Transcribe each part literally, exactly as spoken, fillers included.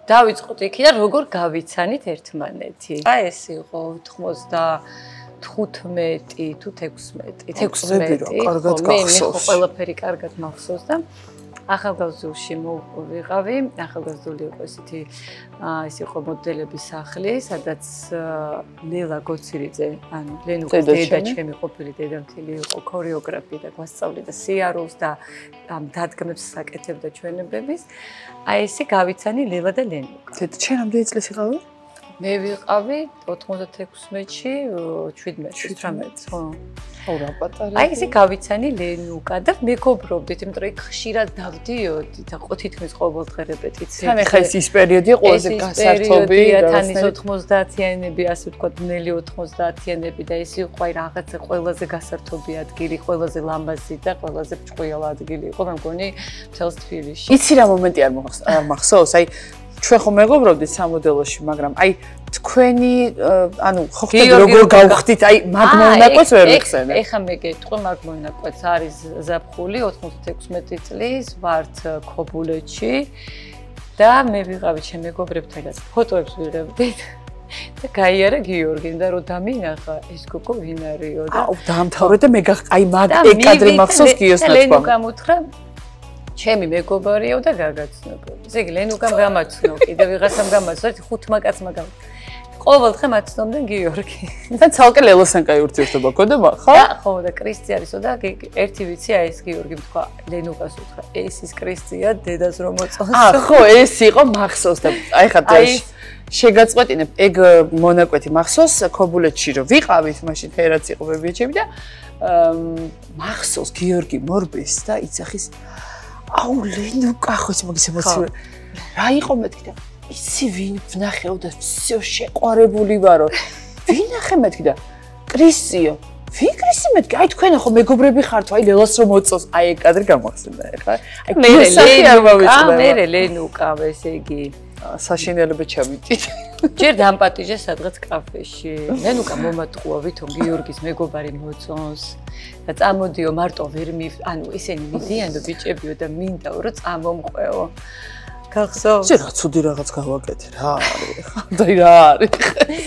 დავიწყოთ იქიდან როგორ გავიცანით ერთმანეთი. აი ეს იყო ოთხმოცდახუთმეტი თუ თექვსმეტი, თექვსმეტი. მე მე ყველაფერი კარგად მახსოვს და ახალგაზრდულში მოვიყავი, ახალგაზრდული იყო ესეთი ეს იყო მოდელების სახლი, სადაც ლელა გოცირიძე, ანუ ლენუკას დედა ჩემი ყოფილი დედამთილი იყო ქორეოგრაფი და გვასწავლიდა სიარულს და ამ დადგმებს აკეთებდა ჩვენებების. აი ესე გავიცანი ლელა და ლენუკა. დედა შენ რამდენი წლის იყავი? მე ვიყავი ოთხმოცდათექვსმეტში, შვიდმეტში, ოცდაათი, ხო. აუ რა პატარა. აი ესე გავიცანი ლენუკა და მეგობრობდით, იმიტომ რომ იქ ხშირად დავდიოდი და თითქმის ყოველდღე რეპეტიციები. თან ახლა ის პერიოდი ყველაზე გასართობი და თან ის ოთხმოცდაათიანები, ასე ვთქვათ, ნელი ოთხმოცდაათიანები და ეს იყო აი რაღაცა ყველაზე გასართობი ადგილი, ყველაზე ლამაზი და ყველაზე ჭკვიალა ადგილი იყო, მე მგონი მთელს თბილისში. იცი რა მომენტი არ მახსოვს? აი ჩვენ ხომ მეგობრობდით სამოდელოში, მაგრამ აი თქვენი ანუ ხო ხდები როგორ გავხდით, აი მაგმონაკოც ვერ ვიხსენე. ეხა მე გეტყვი მაგმონაკოც არის ზაფხული ოცდათექვსმეტი წლის ვართ ქობულეთში და მე ვიყავი ჩემ მეგობრებთან და ფოტოებს ვიღებდით. და გაიარა გიორგი და რომ დამინახა ეს გოგო ვინ არისო და აუ დაამთავრე და მე აი მაგ ეკადრი მახსოვს გიოს ნაცვალ. ლენუ გამუთხრა ჩემი მეგობარიო და გაგაცნობო. ესე იგი ლენუკამ გამაცნო, კიდე ვიღაცამ გამაცნო, ხუთმა კაცმა გამაცნო. ყოველდღე მაცნობდნენ გიორგი. და ცალკე ლელოსთან კაი ურთიერთობა გქონდა, ხო? და ხო, და კრისტი არისო და ერთი ვიცი აი ეს გიორგი თქვა, ლენუკას უთხრა, ეს ის კრისტია, დედას რომ მოწონს. აა, ხო, ეს იყო მახსოვს და აი ხა შეგაწყვეტინებ, ეგ მონაკვეთი მახსოვს ქობულეთში რომ ვიყავით, მაშინ ფერაც იყო ბებიაჩები და მახსოვს გიორგი მორბეს და იცახის აუ ლენუკა ხო ის მაგის ემოცია რა იყო მეთქი და იცი ვინ ვნახეო და всё შეყვარებული ვარო ვინახე მეთქი და კრისიო ვინ კრისი მეთქი აი თქვენ ხო მეგობრები ხართ აი ლელას რომ მოწოს აი ეგ კადრი გამახსენდა ეხლა აი მე ლენუკა მე ლენუკა ესე იგი საშინელებე ჩამიწით ჯერ დამპატიჟე სადღაც კაფეში ლენუკა მომატყუა ვითომ გიორგის მეგობარი მოწონს და წამოდიო მარტო ვერ მი ანუ ისინი მიდიანო ბიჭებიო და მინდაო რომ წამომყვეო გახსოვს შე რა ცუდი რაღაც გავაკეთე რა არის და რა არის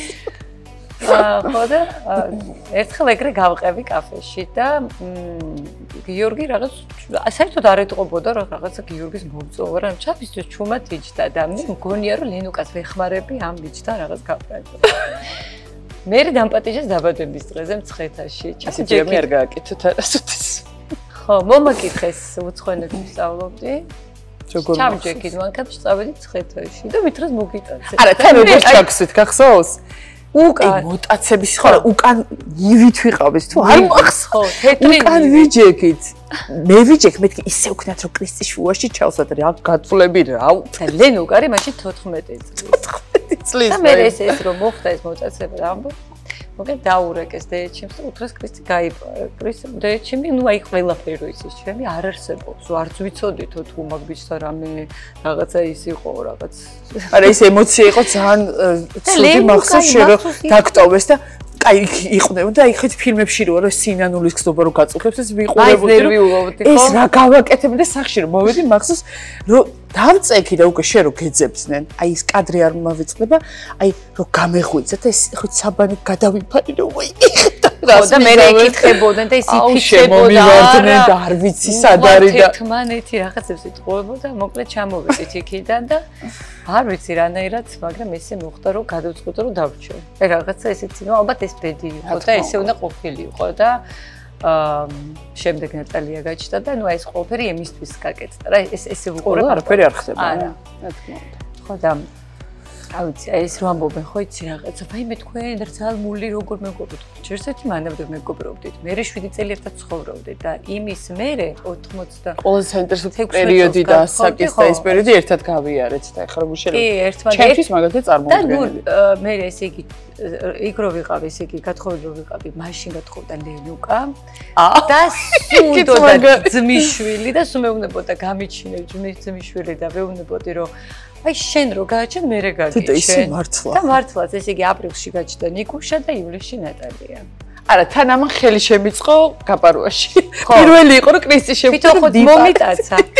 ხო და ერთხელ ეგრე გავყევი კაფეში და გიორგი რაღაც საერთოდ არ ეტყობოდა რომ რაღაცა გიორგის მომწოვა რა ჩაფისთვის ჩუმად იჯდა და მე მგონია რომ ლენუკას ვეხმარები ამ ბიჭთან რაღაც გავყევი მე დამპატიჟეს დაბადების დღეზე მცხეთაში ჩაფიჯე მე არ გააკეთოთ არასოდეს ხო მომაკითხეს უცხოენებს სწავლობდი როგორ ჩამჯექით მანქანაში წავედი მცხეთაში და მითხრას მოგიტაცე არა თან როგორ ჩაგსვით გახსოვს უკან მოტაცების ხო უკან ნივით ვიყავეს თუ არ მახსოვს თეთრი უკან ვიჯექით მე ვიჯექ მეთქი ისე უკნათ რომ კრისტის შუაში ჩავსად რა გაწლები რა ლენუკა არის მაშინ თოთხმეტი წლის და მე ეს ეს რომ მოხდა ეს მოტაცება რა ამბობ მოგეთ დაურეკეს დეეჩიმს და უთხრეს კრისტი გაიპარა კრისტი დეეჩიმი ნუ აი ყველაფერი იცის ჩემი არ არსებობს არც ვიცოდითო თუ მაგ ბიჭთან რამე რაღაცა ის იყო რაღაც არა ეს ემოცია იყო ძალიან ცუდი მახსოვს შე რომ დაგტოვეს და აი იყვნებოდა და აი ხეთ ფილმებში რო რა სინანულის გზობა რო გაწუხებს ეს ვიყურებოდი რომ ეს რა გავაკეთებ და სახში რომ მოვედი მახსოვს რომ დავწექი და უკვე შე რო გეძებდნენ აი ეს კადრი არ მოვიწყდება აი რო გამეღვიძა და ეს ხო საბანი გადავიფარი რომ ვაი და მე ეკითხებოდნენ და ის იფიქრებოდა და არ ვიცი სად არის და ერთმანეთი რაღაცებს იტყუებოდა მოკლედ ჩამოვიდით იქიდან და არ ვიცი რანაირად მაგრამ ესე მოხდა რომ გადავწყვიტე რომ დავრჩე აი რაღაცა ესეთი ნუ ალბათ ეს ბედი იყო და ესე უნდა ყოფილიყო და აა შემდეგ ნატალია გაჩნდა და ნუ ეს ყველაფერი ემისთვის გაკეთდა რა ეს ესე უყურებ არაფერი არ ხდება არა რა თქმა უნდა ხო და ავიცი ეს რომ ამბობენ ხო იცი რაღაცა აი მე თქვენ ძალმული როგორ მეგობრობთ ჯერსეთი მანამდე მეგობრობდით მე შვიდი წელი ერთად ცხოვრობდით და იმის მერე ოთხმოცდა ყველაზე საინტერესო პერიოდი და ასაკის და ეს პერიოდი ერთად გავიარეთ და ახლა რომ შეიძლება კი ერთმანეთს ჩემთვის მაგალითად წარმოუდგენელი და მე ესე იგი იქ რო ვიყავი ესე იგი გათხოვილი რო ვიყავი მაშინ გათხოვდა ლენუკა და სუნდოდა ძმისშვილი და სულ მეუბნებოდა გამიჩინე ძმისშვილი და მეუბნებოდი რომ აი შენ რო გააჩენ მე რა გაგიჩენ და ისე მართლა და მართლაც ესე იგი აპრილში გაჩნდა ნიკუშა და ივლისში ნატალია არა თან ამან ხელი შემიწყო გაპარუაში პირველი იყო რომ კრისტი შემოგვიდა თვითონ ხოთ მომიტაცა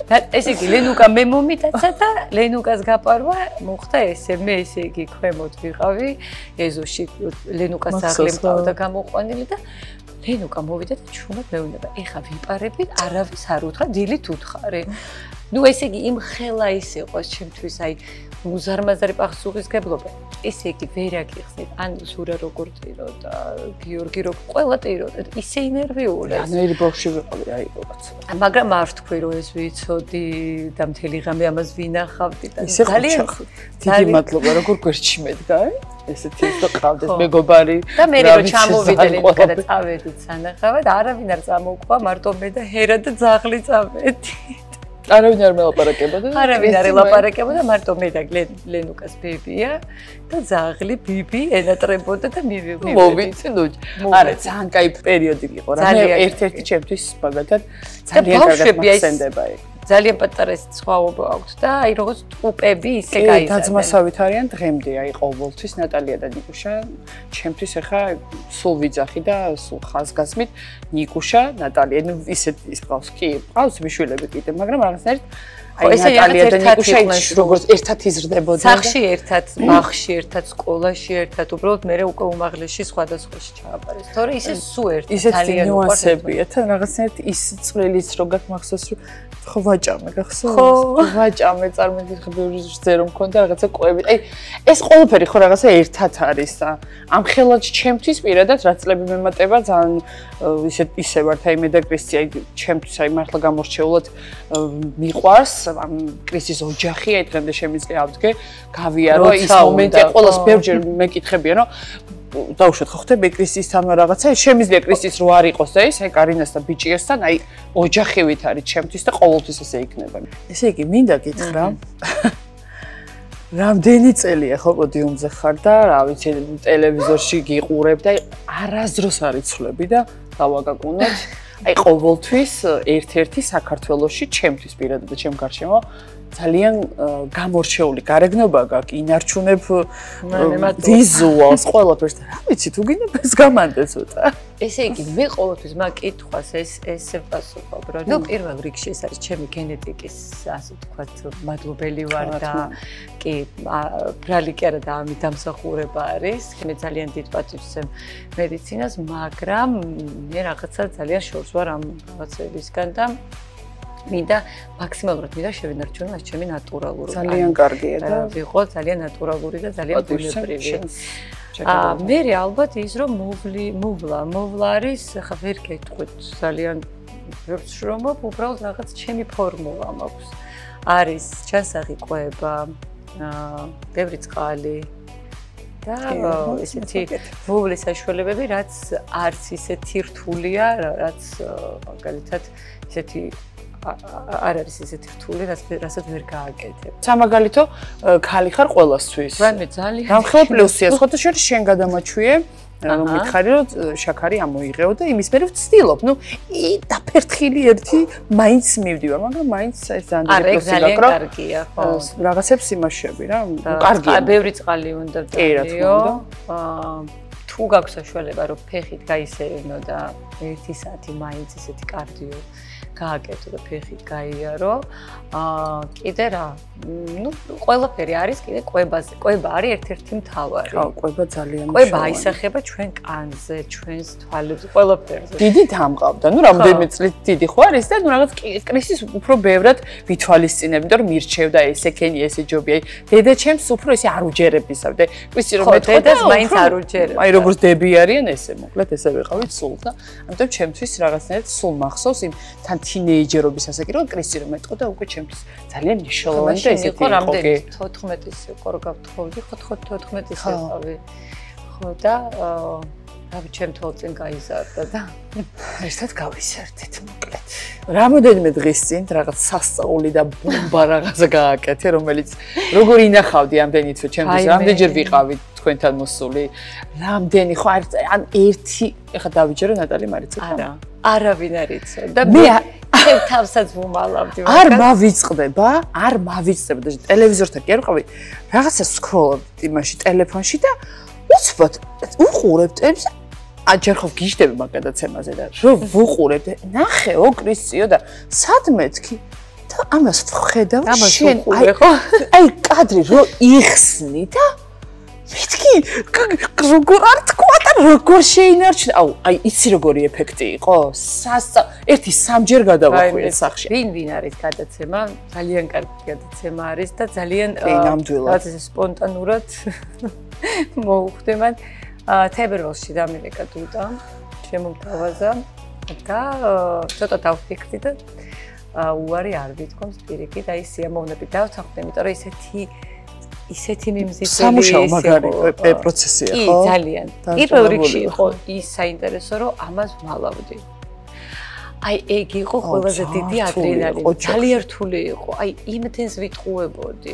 და ესე იგი ლენუკა მე მომიტაცა და ლენუკას გაპარვა მოხდა ესე მე ესე იგი ქვემოთ ვიყავი ეზოში ლენუკას სახლი მყავდა გამოყვანილი და ლენუკა მოვიდა და ჩუმად მეუბნება ეხა ვიპარებით არავის არ უთხრა დილით უთხარი ნუ ესე იგი იმ ხელა ის იყო ჩემთვის აი უზარმაზარი პახსუხისგებლობა ესე იგი ვერ აგიხსნით ან სურა როგორ ტირო და გიორგი როგორ ყველა ტირო ისე ინერვიული ანუ ერი ბავშვი ვიყავი აი რაღაც მაგრამ არ თქვი რომ ეს ვიცოდი და მთელი ღამე ამას ვინახავდი და ძალიან დიდი მადლობა როგორ გვერდში მედგა ესეთი ის და ყავდეს მეგობარი და მე რო ჩამოვიდე ლენიკა და წავედით სანახავად არავინ არ წამოუყვა მარტო მე და ჰერა და ძაღლი წავედით არავინ არ მელაპარაკებოდა არავინ არ ელაპარაკებოდა მარტო მე და ლენუკას ბებია და ძაღლი ბიბი ენატრებოდა და მივივიდით მოვიცი ნუ არა ძალიან კაი პერიოდი იყო რა მე ერთ-ერთი ჩემთვის მაგალითად ძალიან კარგად მახსენდება იქ ძალიან პატარა სხვაობა აქვს და აი როგორც ტუპები ისე გაიზარდა. კი, დაძმასავით არიან დღემდე, აი ყოველთვის ნატალია და ნიკუშა, ჩემთვის ახლა სულ ვიძახი და სულ ხაზგასმით ნიკუშა, ნატალია, ნუ ისეთ ის ყავს, კი, ყავს მიშვილები კიდე, მაგრამ რაღაცნაირად აი ნატალია და ნიკუშა როგორც ერთად იზრდებოდნენ. სახში ერთად, ბაღში ერთად, სკოლაში ერთად, უბრალოდ მე უკვე უმაღლესში სხვადასხვაში ჩააბარეს. თორე ისე სულ ერთად ძალიან ნიუანსებია, თან რაღაცნაირად ის წვრილიც რო გახმახსოვს რომ ხო ვაჭამე გახსოვს? ხო, ვაჭამე წარმოგიდგენთ ზე რომ მქონდა რაღაცა ყვები. აი ეს ყველაფერი ხო რაღაცა ერთად არის და ამ ხელად ჩემთვის პირადად რა წლები მემატება ძალიან ისე ისე ვართ აი მე და კრისტი აი ჩემთვის აი მართლა გამორჩეულად მიყვარს ამ კრისტის ოჯახი აი დღემდე შემიძლია ავდგე გავიარო ის მომენტი ყველას ბევრჯერ მეკითხებიან რომ დაუშვათ ხო ხდება კრისტისთან რაღაცა შემიძლია კრისტის რო არ იყოს და ის აი კარინას და ბიჭიასთან აი ოჯახივით არის ჩემთვის და ყოველთვის ესე იქნება. ესე იგი მინდა გითხრა რამდენი წელია ხო პოდიუმზე ხარ და რა ვიცი ტელევიზორში გიყურებ და არასდროს არ იცვლები და დავაგაკუნოთ აი ყოველთვის ერთ-ერთი საქართველოში ჩემთვის პირადად და ჩემ გარშემო ძალიან გამორჩეული გარეგნობა გაქვს, ინარჩუნებ ვიზუალს, ყველაფერს და რა ვიცი, თუ გინდა ეს გამანდე ცოტა. ესე იგი, მე ყოველთვის მაგ კითხვას ეს ეს ვასწავლებ, რომ ნუ პირველ რიგში ეს არის ჩემი გენეტიკის, ასე ვთქვათ, მადლობელი ვარ და კი, ბრალი კი არა და ამით დამსახურება არის. მე ძალიან დიდ პატივს ვცემ მედიცინას, მაგრამ მე რაღაცა ძალიან შორს ვარ ამ რაღაცებისგან და მინდა მაქსიმალურად მინდა შევინარჩუნო ეს ჩემი ნატურალური. ძალიან კარგია და ვიყო ძალიან ნატურალური და ძალიან ბუნებრივი. აა მე ალბათ ის რომ მოვლი, მოვლა, მოვლა არის, ხა ვერ გეტყვით ძალიან ვერც შრომობ, უბრალოდ რაღაც ჩემი ფორმულა მაქვს. არის ჩანსაღი ყვება, აა ბევრი წყალი და ესეთი მოვლის საშუალებები, რაც არც ისეთი რთულია, რაც მაგალითად ესეთი არ არის ისეთი რთული, რასაც ვერ გააკეთებ. სამაგალითო, ქალი ხარ ყველასთვის. რამე ძალიან. გამხელ პლუსია, სხვათა შორის შენ გადამაჩვიე, რომ მითხარი რომ შაქარი ამოიღეო და იმის მერე ვცდილობ. ნუ დაფერთხილი ერთი მაინც მივდივარ, მაგრამ მაინც ეს ძალიან ძალიან კარგია, ხო. რაღაცებს იმაშები რა, კარგია. ბევრი წყალი უნდა დადიო. აა თუ გაქვს საშუალება რომ ფეხით გაისერნო და ერთი საათი მაინც ესეთი კარდიო გააკეთო და ფეხით გაიარო. აა კიდე რა, ნუ ყველაფერი არის კიდე ყვებაზე. ყვება არის ერთ-ერთი მთავარი. ხო, ყვება ძალიან მნიშვნელოვანია. ყვება აისახება ჩვენ კანზე, ჩვენს თვალებზე, ყველაფერზე. დიდი დამყავდა. ნუ რამდენიმე წლით დიდი ხო არის და ნუ რაღაც კრისის უფრო ბევრად ვითვალისწინებ, იმიტომ რომ მირჩევდა ესე ქენი, ესე ჯობია. დედა ჩემს უფრო ესე არ უჯერებისავდა. კრისი რომ მეთქვა დედას მაინც არ უჯერებდა. აი როგორც დები არიან ესე, მოკლედ ესე ვიყავით სულ და ამიტომ ჩემთვის რაღაცნაირად სულ მახსოვს იმ თან თინეიჯერობის ასაკი რომ კრისი რომ მეთქვა და უკვე ჩემთვის ძალიან მნიშვნელოვანი და ესეთი იყო რამდენი თოთხმეტის იყო რომ გავთხოვდი ხო თოთხმეტის იყავი ხო და რავი ჩემ თვალწინ გაიზარდა და ერთად გავისერდით მოკლედ რამოდენიმე დღის წინ რაღაც სასწაული და ბომბა რაღაცა გააკეთე რომელიც როგორ ინახავდი ამდენი თვე ჩემთვის რამდენჯერ ვიყავი თქვენთან მოსული რამდენი ხო ან ერთი ეხა დავიჯერო ნატალი მარიცა არა არავინ არ იცოდა და მე ჩემ თავსაც ვუმალავდი არ მავიწყდება არ მავიწყდება და ტელევიზორთან კი არ ვიყავი რაღაცა სკროლობდი იმაში ტელეფონში და უცბად უყურებ ტელს აჯერ ხო გიждები მაგ გადაცემაზე და რომ ვუყურებ ნახეო კრისიო და სად მეთქი და ამას ხედავ შენ აი აი კადრი რო იხსნი და მეთქი როგორ არ თქვა და როგორ შეინარჩუნე აუ აი იცი როგორი ეფექტი იყო სასწა ერთი სამჯერ გადავახვიე სახში ვინ ვინ არის გადაცემა ძალიან კარგი გადაცემა არის და ძალიან ნამდვილად სპონტანურად მოუხდემან თებერვალში დამილეკა დუდა შემომთავაზა და ცოტა დავფიქრდი და უარი არ ვითქვამს პირიქით აი სიამოვნებით დავთანხმდი იმიტომ რომ ისეთი ისეთი მიმზიდველი სამუშაო მაგარი პროცესია ხო? კი, ძალიან. პირველ რიგში იყო ის საინტერესო, რომ ამას ვალავდი. აი, ეგ იყო ყველაზე დიდი ადრენალინი. ძალიან რთული იყო. აი, იმდენს ვიტყუებოდი.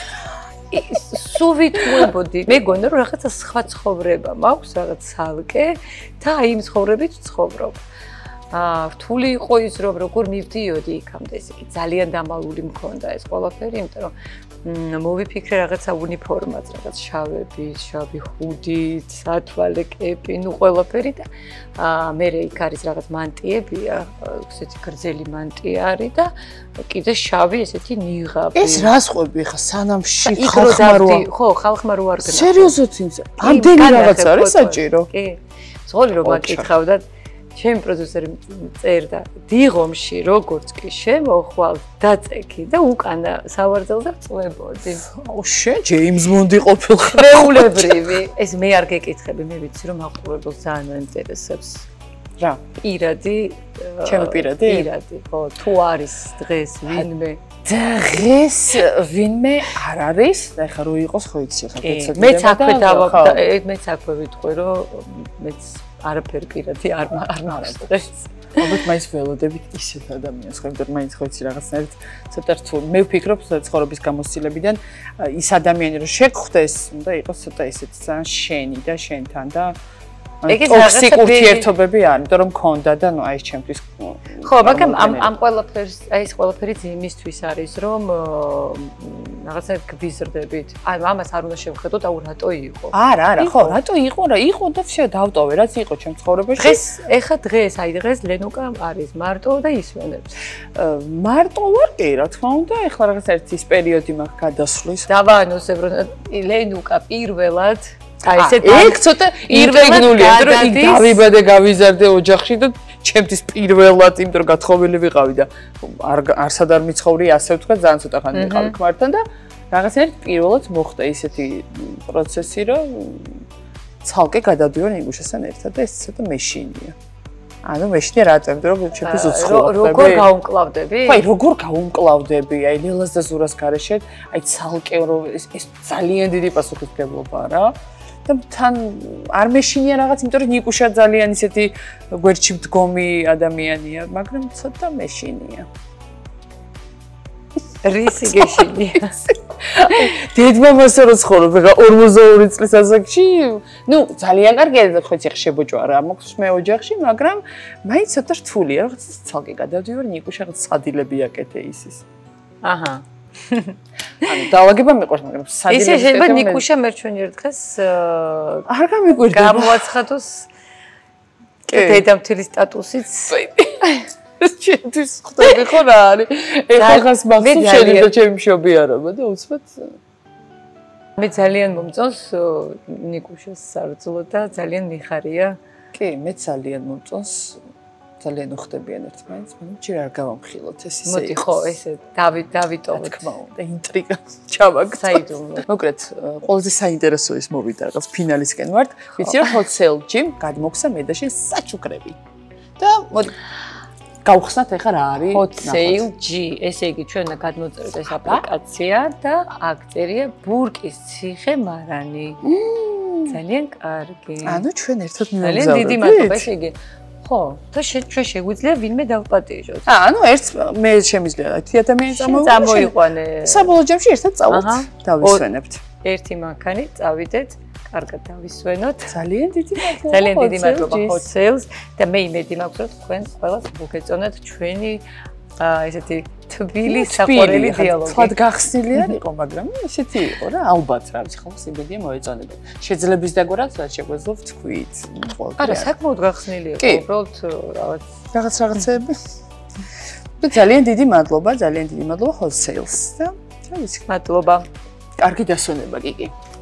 სულ ვიტყუებოდი. მეგონა რომ რაღაცა სხვა ცხოვრება მაქვს, რაღაც ცალკე და აი იმ ცხოვრებით ვცხოვრობ. აა, რთული იყო ის, რომ როგორ მივდიოდი იქამდე, ესე იგი, ძალიან დამალული მქონდა ეს ყველაფერი, იმიტომ რომ მოვიფიქრე რაღაცა უნიფორმაც, რაღაც შავები, შავი ხუდით, სათვალე კეპი, ნუ ყველაფერი და აა მე იქ არის რაღაც მანტიებია, ესეთი გრძელი მანტია არის და კიდე შავი ესეთი ნიღაბი. ეს რას ყვები ხა სანამში ხალხმა რო ხო, ხალხმა რო არ გნა. სერიოზულად ინც ამდენი რაღაც არის საჭირო? კი. ზღოლი რომ მაკითხავდა ჩემი პროდიუსერი წერდა დიღომში როგორც კი შემოხვალ დაწექი და უკანა სავარძელზე წლებოდი. აუ შენ ჯეიმს მონდი ყოფილ ხმეულებრივი. ეს მე არ გეკითხები, მე ვიცი რომ მაყურებელს ძალიან აინტერესებს. რა? პირადი, ჩემი პირადი? პირადი, ხო, თუ არის დღეს ვინმე დღეს ვინმე არ არის, და ეხლა რო იყოს ხო იცი ხა კეთილად. მეც აქვე დავაბდა, მეც აქვე ვიტყვი რომ მეც არაფერი პირადი არ არ მაქვს დღეს. ალბათ მაინც ველოდებით ისეთ ადამიანს, ხო, იმიტომ რომ მაინც ხო იცი რაღაცნაირად ცოტა რთული. მე ვფიქრობ ცხოვრების გამოცდილებიდან ის ადამიანი რომ შეგხვდეს, უნდა იყოს ცოტა ისეთი ძალიან შენი და შენთან და ტოქსიკ ურთიერთობები არ, იმიტომ რომ მქონდა და ნუ აი ეს ჩემთვის ხო, მაგრამ ამ ამ ყველაფერს, აი ეს ყველაფერი იმისთვის არის, რომ რაღაცა გვიზრდებით. აი, ამას არ უნდა შევხედოთ, აუ რატო იყო? არა, არა, ხო, რატო იყო რა? იყო და всё დავტოვე, რაც იყო ჩემ ცხოვრებაში. დღეს, ეხა დღეს, აი დღეს ლენუკა არის მარტო და ისვენებს. მარტო ვარ კი, რა თქმა უნდა, ეხლა რაღაც ერთი ის პერიოდი მაქვს გადასვლის. დავაანონსებ, რომ ლენუკა პირველად აი ესე ეგ ცოტა ინტრიგნულია, რომ იქ დავიბადე, გავიზარდე ოჯახში და ჩემთვის პირველად, იმიტომ რომ გათხოვილი ვიყავი და არ არსად არ მიცხოვრი, ასე ვთქვა, ძალიან ცოტა ხანი ვიყავი ქმართან და რაღაცნაირად პირველად მოხდა ისეთი პროცესი, რომ ცალკე გადავდივარ ნიგუშასთან ერთად და ეს ცოტა მეშინია. ანუ მეშინია რატომ, რომ ჩემთვის უცხოა. როგორ გაუმკლავდები? ხო, აი როგორ გაუმკლავდები? აი ლელას და ზურას გარეშე, აი ცალკე რომ ეს ძალიან დიდი პასუხისმგებლობაა რა. და თან არ მეშინია რაღაც, იმიტომ რომ ნიკუშა ძალიან ისეთი გვერდში მდგომი ადამიანია, მაგრამ ცოტა მეშინია. რისი გეშინია? დედმამასო რო ცხოვრობ, ეხა ორმოცდაორი წლის ასაკში, ნუ ძალიან კარგია, ხო იცი, შებოჭვა რა მაქვს მე ოჯახში, მაგრამ მაინც ცოტა რთულია, რაღაც ცალკე გადავდივარ, ნიკუშა რაღაც სადილები აკეთე ისის. აჰა. ანუ დაავაგება მიყვარს, მაგრამ სადილები ისე შეიძლება ნიკუშა მერჩვენიერ დღეს არ გამიგვირდება. გამოაცხადოს დედამთილის სტატუსიც. ჩემთვის ხვდები ხო რა არის? ეხლა ხას მახსოვს შენი და ჩემი მშობიარობა და უცბად მე ძალიან მომწონს ნიკუშას სარწმუნო და ძალიან მიხარია. კი, მე ძალიან მომწონს. ძალიან უხდებიან ერთმანეთს, მაგრამ ჯერ არ გავამხილოთ ეს ისე. მოდი ხო, ესე დავით დავიტოვოთ. თქმა უნდა, ინტრიგა ჩავაგდო. საიდუმლო. მოკლედ, ყველაზე საინტერესო ის მოვიდა, რაღაც ფინალისკენ ვართ. ვიცი რომ ჰოცელ ჯიმ გადმოგცა მე და შენ საჩუქრები. და მოდი გავხსნათ ახლა რა არის? ჰოცეილ ჯი, ესე იგი ჩვენ უნდა გადმოწეროთ ეს აპლიკაცია და აქ წერია ბურკის ციხე მარანი. ძალიან კარგი. ანუ ჩვენ ერთად მივაგზავნებთ. ძალიან დიდი მადლობა, ესე იგი ხო, და ჩვენ შეგვიძლია ვინმე დავპატიჟოთ. აა, ანუ ერთ მე შემიძლია ერთი ადამიანი წამოიყვანე. საბოლოო ჯამში ერთად წავით, დავისვენებთ. ერთი მანქანი წავიდეთ, კარგად დავისვენოთ. ძალიან დიდი მადლობა. ძალიან დიდი მადლობა ჰოცელს და მე იმედი მაქვს, რომ თქვენ ყველას მოგეწონათ ჩვენი აა ესეთი თბილი საყვარელი დიალოგი. თქვა გახსნილი არ იყო, მაგრამ ესეთი იყო რა, ალბათ რა ვიცი, ხოლმე იმედია მოეწონებათ. შეძლებს დაგვარად რაც შეგვეძლო ვთქვით. არა, საკმაოდ გახსნილი იყო, უბრალოდ რაღაც რაღაც რაღაცები. და ძალიან დიდი მადლობა, ძალიან დიდი მადლობა wholesale-ს და რა ვიცი. მადლობა. კარგი დასვენება, კიკი.